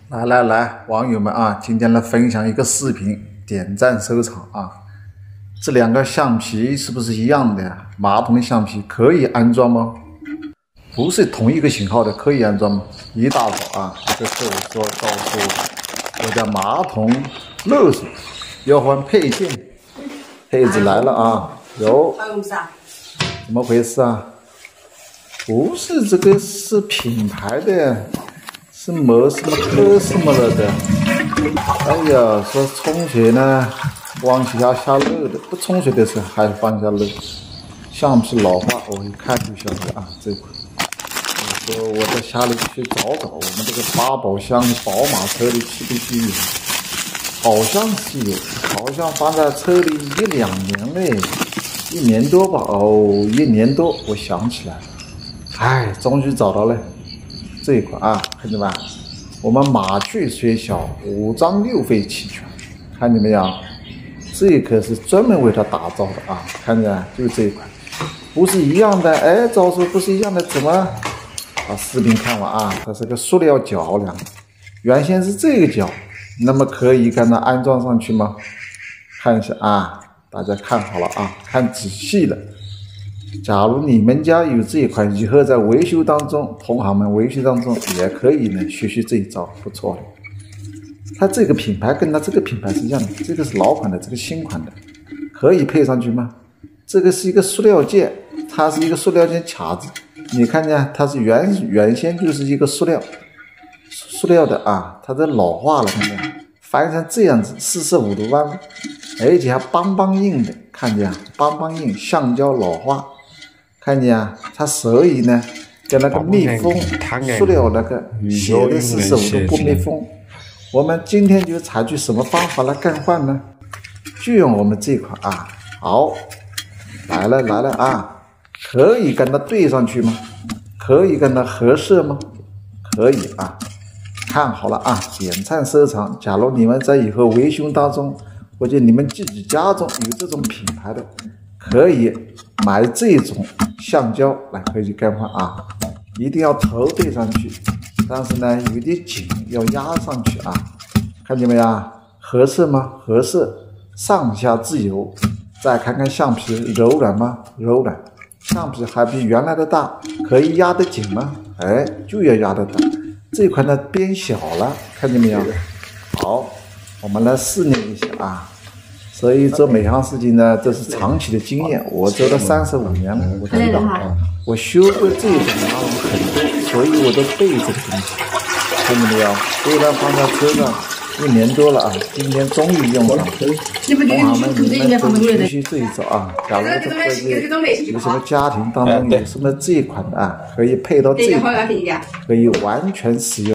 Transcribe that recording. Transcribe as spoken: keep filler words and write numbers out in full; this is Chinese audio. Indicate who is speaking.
Speaker 1: 来来来，网友们啊，今天来分享一个视频，点赞收藏啊！这两个橡皮是不是一样的呀？马桶的橡皮可以安装吗？不是同一个型号的，可以安装吗？一大早啊，这是我说告诉我家马桶漏水，要换配件，配置来了啊！有，怎么回事啊？不是这个是品牌的。是某什么科什么了的？哎呀，说冲水呢，往下下漏的，不冲水的时候还往下漏。橡皮老化，我一看就晓得啊，这款。我说我在下里去找找，我们这个八宝箱宝马车里是不是有？好像是有，好像放在车里一两年嘞，一年多吧？哦，一年多，我想起来了，哎，终于找到了。这一款啊，看见吧？我们马具虽小，五脏六肺齐全，看见没有？这可是专门为它打造的啊！看见就这一款，不是一样的。哎，照说不是一样的，怎么？把视频看完啊，它是个塑料脚梁，原先是这个脚，那么可以跟它安装上去吗？看一下啊，大家看好了啊，看仔细了。假如你们家有这一款，以后在维修当中，同行们维修当中也可以呢学学这一招，不错的。它这个品牌跟它这个品牌是一样的，这个是老款的，这个新款的，可以配上去吗？这个是一个塑料件，它是一个塑料件卡子，你看见它是原原先就是一个塑料，塑料的啊，它这老化了，看见翻成这样子，四十五度弯，而且还邦邦硬的，看见邦邦硬，橡胶老化。看见啊，它所以呢，跟那个密封塑料那个写的四十五度不密封。我们今天就采取什么方法来更换呢？就用我们这款啊，好，来了来了啊，可以跟它对上去吗？可以跟它合适吗？可以啊，看好了啊，点赞收藏。假如你们在以后维修当中，或者你们自己家中有这种品牌的，可以买这种橡胶来可以更换啊，一定要头对上去，但是呢有点紧，要压上去啊，看见没有？合适吗？合适，上下自由。再看看橡皮柔软吗？柔软。橡皮还比原来的大，可以压得紧吗？哎，就要压得大。这款呢变小了，看见没有？好，我们来试验一下啊。所以做每项事情呢，这是长期的经验。我做了三十五年了，我知道，我修过这种马桶很多，所以我都背这个东西，看见没有？虽然放在车上一年多了啊，今天终于用上了。同行们，你们都学习这一招啊！假如这个有什么家庭当中有什么这一款的啊，可以配到这一款，可以完全使用。